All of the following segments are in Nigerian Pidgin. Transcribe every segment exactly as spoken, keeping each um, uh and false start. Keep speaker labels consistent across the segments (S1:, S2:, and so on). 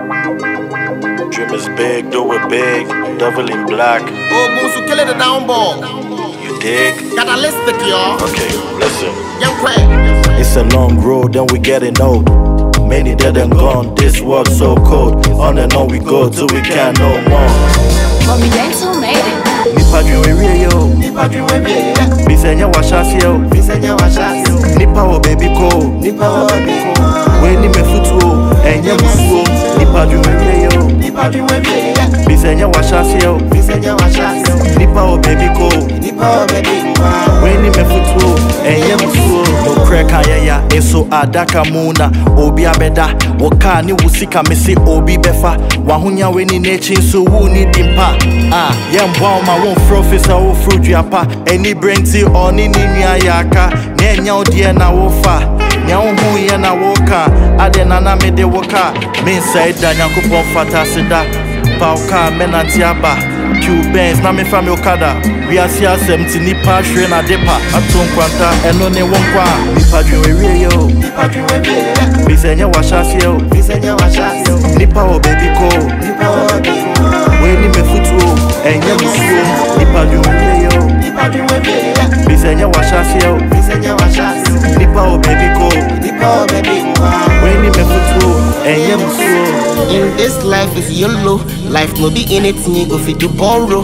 S1: Dream is big, do it big, devil in black.
S2: Oh, go to kill it the down ball.
S1: You dig?
S2: Got a list of y'all.
S1: Okay, listen.
S2: Young Craig.
S1: It's a long road, then we getting old. Many dead and gone, this world so cold. On and on we go till we can't no more.
S3: Mommy Dental made it.
S1: Nipa dream yo.
S2: Nipa dream we
S1: Bisenya washasi yo.
S2: Bisenya washasi.
S1: Nipa wo baby ko.
S2: Nipa wo baby ko.
S1: We ni me futuo, enye musuo. Nipa dream yo.
S2: Nipa dream we
S1: Bisenya washasi yo.
S2: Bisenya washasi.
S1: Nipa wo baby ko.
S2: Nipa wo baby ko.
S1: We ni me futuo, enye musuo. No crack ayaya, eso adaka muna. Obi abeda, waka ni wusika mesi obi befa. Wahunya we ni nechi so wu ni dimpa. Ah, yembwa ma won professor wo fruit apa. Any brainty oni ni ni ayaka. Nenya odie na wo fa. Nya wo hu ye na wo ka. Ade na na me de wo ka. Me say da Nyankopon fata seda. Pauka menanti aba. Q Benz na me fa me okada. We are sia seventy nipa hwe na depa. Aton kwanta eno ne wonkwa. Nipa dwe we yo.
S2: Nipa dream we
S1: Bisenya washasi yo.
S2: Bisenya washasi.
S1: Nipa wo baby ko.
S2: Nipa wo baby ko.
S1: We ni me futuo. Enye musuo. Nipa dwe we yo.
S2: Nipa dream we
S1: Bisenya washasi yo.
S2: Bisenya washasi.
S1: Nipa wo baby ko.
S2: Nipa wo baby ko.
S1: We ni me futuo. Enye musuo.
S2: In this life is YOLO. Life no be anything you go fit to borrow.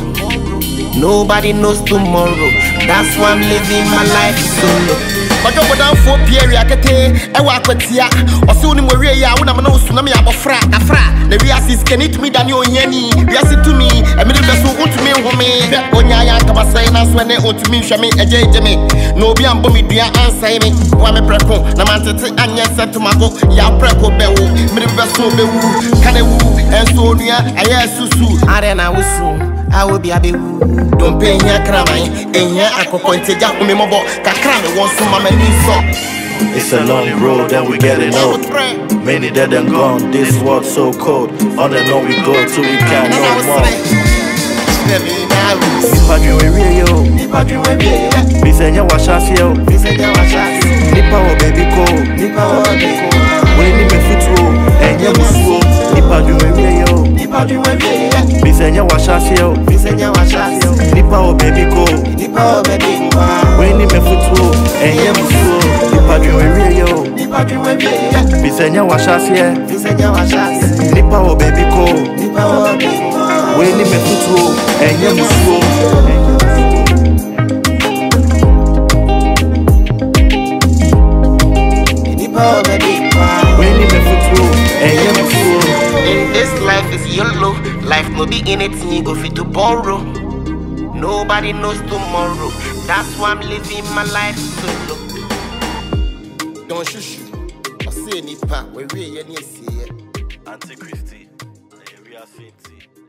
S2: Nobody knows tomorrow. That's why I'm living my life solo. But don't go down for Pierre Akete, I walk with ya. Or soon in Maria, when I'm no tsunami abofra, afra. The Riasis can eat me than your yenny. Riasit to me, a middle vessel to me, woman. Onya Kabasanas when they ought to me, Shami, a J Jimmy. No be ambomi, dear answer me. Wame Preco, Namante, and yes, said to my book, Ya Preco Bewu, middle vessel Bewu, Kanewu, and Sonia, I hear Susu. Arena will soon. I will be a bit. Don't pay your crime, and here I could point to Jack me mobile. Kakrame wants some mamma so.
S1: It's a long road that we getting old. Many dead and gone, this world so cold. On and on we go till we can't no more. Nipa dream we yo.
S2: Nipa dream we
S1: Bisenya washasi yo.
S2: Bisenya washasi.
S1: Nipa wo baby ko.
S2: Nipa wo baby ko.
S1: We ni me futuo, enye musuo. Nipa dream we yo.
S2: Nipa dream we
S1: Bisenya washasi yo.
S2: Bisenya washasi.
S1: Nipa wo baby ko.
S2: Nipa wo baby ko.
S1: We ni me futuo, enye musuo. Nipa dream we yo.
S2: Nipa dream we
S1: Bisenya washasi yo.
S2: Bisenya washasi.
S1: Nipa wo baby ko.
S2: Nipa wo baby ko.
S1: We ni me futuo, enye musuo.
S2: Nipa wo baby ko.
S1: We ni me futuo, enye musuo.
S2: In this life is YOLO. Life no be anything you go fit to borrow. Nobody knows tomorrow. That's why I'm living my life solo. Don't shush you. I say nipa we we ye ni see.
S1: Auntie Christy, we are Sainty.